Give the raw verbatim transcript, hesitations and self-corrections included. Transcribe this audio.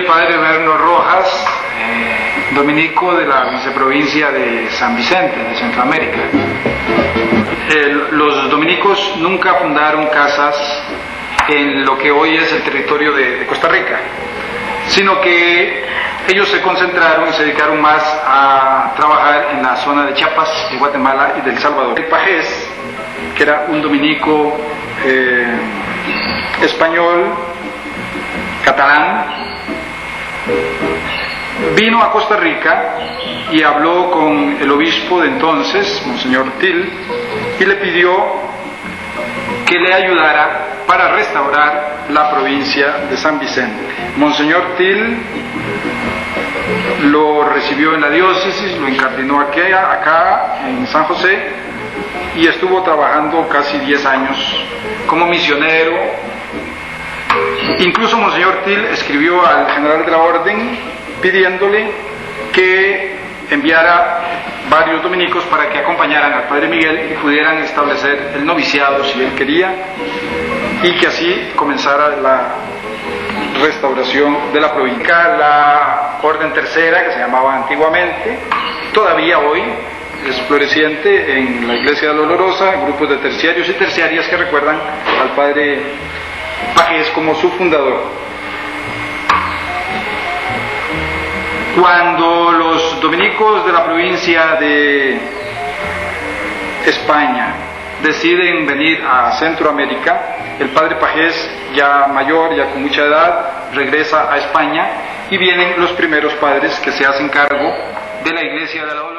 padre Berno Rojas, eh, dominico de la viceprovincia de San Vicente, de Centroamérica. Eh, los dominicos nunca fundaron casas en lo que hoy es el territorio de, de Costa Rica, sino que ellos se concentraron y se dedicaron más a trabajar en la zona de Chiapas, de Guatemala y del Salvador. El Pajés, que era un dominico eh, español, catalán, vino a Costa Rica y habló con el obispo de entonces, Monseñor Til, y le pidió que le ayudara para restaurar la provincia de San Vicente. Monseñor Til lo recibió en la diócesis, lo incardinó aquí, acá en San José, y estuvo trabajando casi diez años como misionero. Incluso Monseñor Til escribió al general de la orden pidiéndole que enviara varios dominicos para que acompañaran al Padre Miguel y pudieran establecer el noviciado si él quería, y que así comenzara la restauración de la provincia. La orden tercera, que se llamaba antiguamente, todavía hoy es floreciente en la iglesia de la Olorosa, grupos de terciarios y terciarias que recuerdan al Padre Pajés como su fundador. Cuando los dominicos de la provincia de España deciden venir a Centroamérica, el Padre Pajés, ya mayor, ya con mucha edad, regresa a España y vienen los primeros padres que se hacen cargo de la iglesia de la Olorosa.